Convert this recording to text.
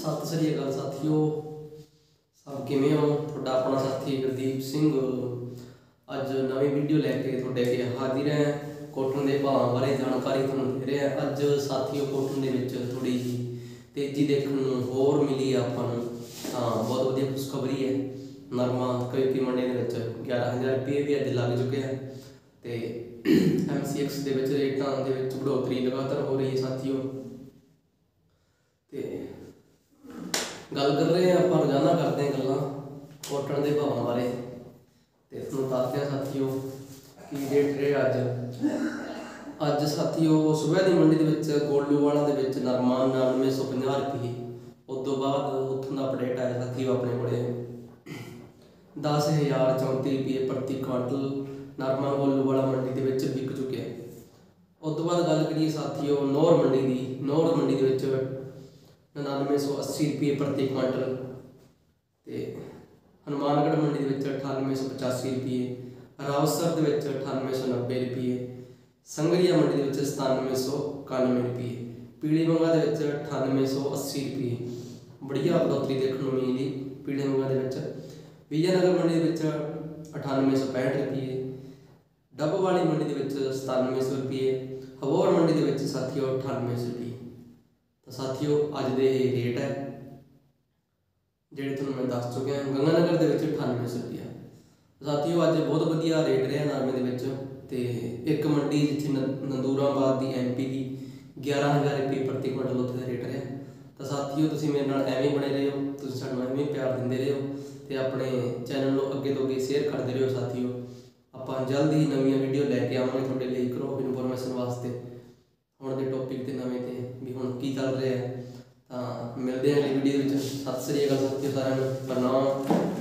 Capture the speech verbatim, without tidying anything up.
सत श्री अकाल साथियों, सब किवें हो? तुहाडा अपना साथी गुरदीप सिंह अज नवी वीडियो लैके तुहाडे अगे हाजिर है। कॉटन के भाव बारे जानकारी तुहानूं दे रहे हैं। अज साथियों कोटन दे विच थोड़ी जी तेजी देखने नूं होर मिली आपां नूं, तां बहुत वधिया खुशखबरी है। नरमा कई कई मंडी दे विच ग्यारह हज़ार रुपये भी अज लग चुके हैं ते एम सी एक्स दे विच रेटां दे विच बढ़ोतरी लगातार हो रही है साथियों। ते गल कर रहे हैं आप रोजाना करते हैं गल्लां कॉटन के भावों बारे। तो तुहानूं दसदे हैं साथियों कि रेट रहे अज अज साथियों सुबह की मंडी के विच गोलूवाला दे विच नरमा उनानवे सौ पचास रुपये। उस तो बाद उत्थों का अपडेट आया साथियों अपने को दस हज़ार चौंती रुपये प्रति क्वांटल नरमा गोलूवाला मंडी के विच बिक चुके हैं। उस तो बाद गल करिए साथियों नौर मंडी की, नौर मंडी के विच निन्यानवे सौ अस्सी रुपये प्रति क्वांटल, तो हनुमानगढ़ मंडी के अठानवे सौ पचासी रुपये, रावसर के अठानवे सौ नब्बे रुपये, संगरिया मंडी के सतानवे सौ इक्यानवे रुपये, पीली बंगा के अठानवे सौ अस्सी रुपये। बढ़िया बढ़ोतरी देखने को मिली पीली बंगा के। विजयनगर मंडी के अठानवे सौ पैंठ रुपये, डब वाली मंडी के सतानवे सौ रुपये, हबोर मंडी के साथियों अठानवे सौ रुपये। तो साथियों अज दे रेट है जिहड़े तुहानूं मैं दस चुके हैं। गंगानगर के अठानवे सौ रुपया साथियों अज बहुत वधिया रेट रहा नरमे के विच। ते एक मंडी जिथे नंदूराबाद की एम पी की ग्यारह हज़ार रुपये प्रति क्विंटल उत्थे का रेट रहा। तो साथियों तुसीं मेरे नाल एवें बने रहो, तुसीं सानूं एवें प्यार दिंदे रहो ते अपने चैनल नूं अगे तो अगे शेयर करते रहो साथियों। आपां जल्द ही नवीं वीडियो लैके आवांगे तुहाडे लई क्रॉप इनफॉर्मेशन वास्ते। हुण दे टॉपिक ते नवें ते भी हुण की चल रहा है। तो मिलते हैं अगली वीडियो में। सत श्री अकाल साथियों, सारिआं नूं प्रणाम।